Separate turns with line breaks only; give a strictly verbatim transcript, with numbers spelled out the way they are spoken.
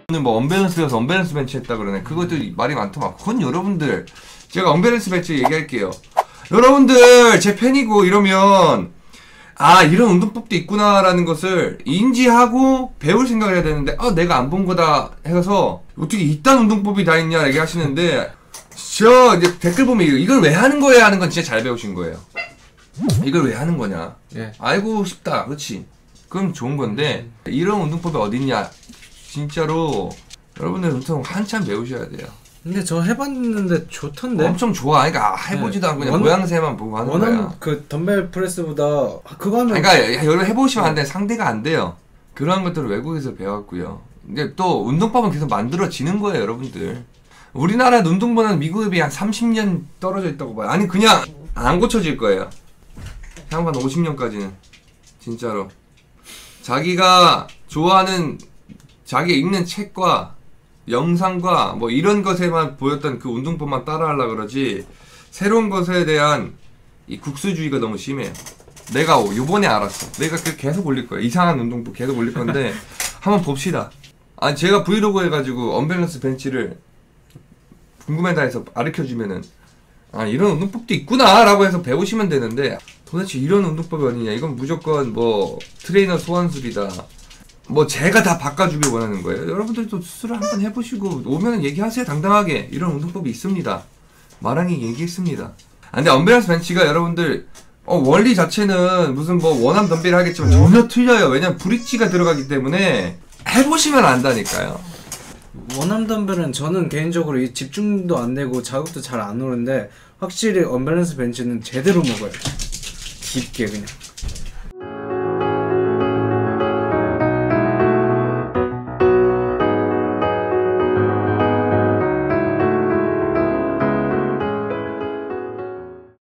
오늘 뭐 언밸런스여서 언밸런스 벤치 했다 그러네. 그것도 말이 많더만. 그건 여러분들 제가 언밸런스 벤치 얘기할게요. 여러분들 제 팬이고 이러면 아 이런 운동법도 있구나라는 것을 인지하고 배울 생각을 해야 되는데 아 내가 안 본 거다 해서 어떻게 이딴 운동법이 다 있냐 얘기하시는데 저 이제 댓글 보면 이걸 왜 하는 거야 하는 건 진짜 잘 배우신 거예요. 이걸 왜 하는 거냐. 예. 알고 싶다. 그렇지. 그럼 좋은 건데 이런 운동법이 어딨냐. 진짜로 여러분들 운동 한참 배우셔야 돼요.
근데 저 해봤는데 좋던데?
엄청 좋아. 그러니까 해보지도 않고 그냥 원, 모양새만 보고 하는
원하는
거야.
그 덤벨 프레스보다 그거 하면
그러니까 여러분 해보시면 안 돼. 상대가 안 돼요. 그런 것들을 외국에서 배웠고요. 근데 또 운동법은 계속 만들어지는 거예요, 여러분들. 우리나라 운동보다는 미국에 비해 한 삼십 년 떨어져 있다고 봐요. 아니 그냥 안 고쳐질 거예요. 향후 한 오십 년까지는. 진짜로. 자기가 좋아하는 자기 읽는 책과 영상과 뭐 이런 것에만 보였던 그 운동법만 따라하려고 그러지 새로운 것에 대한 이 국수주의가 너무 심해요. 내가 요번에 알았어. 내가 그 계속 올릴 거야. 이상한 운동법 계속 올릴 건데 한번 봅시다. 아니 제가 브이로그 해가지고 언밸런스 벤치를 궁금하다 해서 가르쳐주면은 아 이런 운동법도 있구나 라고 해서 배우시면 되는데 도대체 이런 운동법이 어디냐. 이건 무조건 뭐 트레이너 소환술이다. 뭐 제가 다 바꿔주길 원하는 거예요. 여러분들도 스스로 한번 해보시고 오면 얘기하세요. 당당하게 이런 운동법이 있습니다. 마랑이 얘기했습니다. 아, 근데 언밸런스 벤치가 여러분들 어, 원리 자체는 무슨 뭐 원암 덤벨 하겠지만 전혀 틀려요. 왜냐면 브릿지가 들어가기 때문에 해보시면 안다니까요.
원암 덤벨은 저는 개인적으로 이 집중도 안 되고 자극도 잘 안 오는데 확실히 언밸런스 벤치는 제대로 먹어요. 깊게 그냥.